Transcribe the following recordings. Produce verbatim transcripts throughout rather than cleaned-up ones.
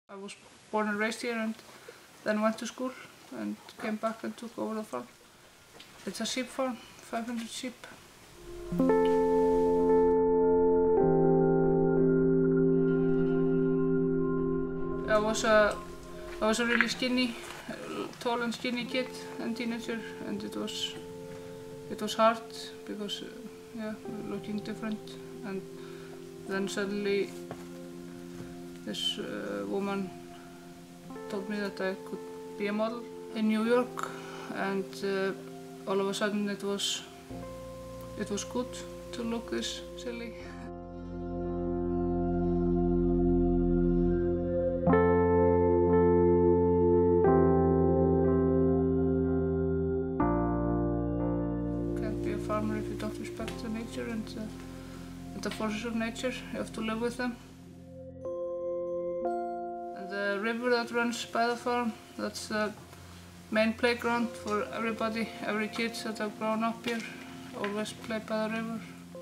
I was born and raised here and then went to school and came back and took over the farm. It's a sheep farm, five hundred sheep. I was a, I was a really skinny, tall and skinny kid and teenager, and it was, it was hard because, uh, yeah, looking different. And then suddenly this uh, woman told me that I could be a model in New York, and uh, all of a sudden it was, it was good to look this silly. Can't be a farmer if you don't respect the nature and uh, the forces of nature. You have to live with them. And the river that runs by the farm, that's the main playground for everybody. Every kid that have grown up here always play by the river.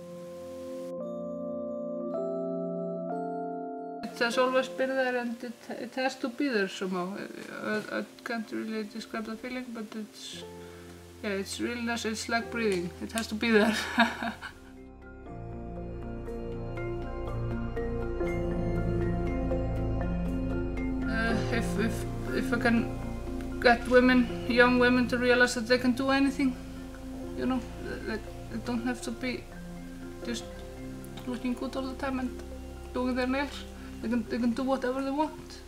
It has always been there, and it, it has to be there somehow. I, I can't really describe the feeling, but it's, yeah, it's really nice. It's like breathing. It has to be there. If, if, if I can get women, young women, to realize that they can do anything, you know, they, they don't have to be just looking good all the time and doing their nails. They can, they can do whatever they want.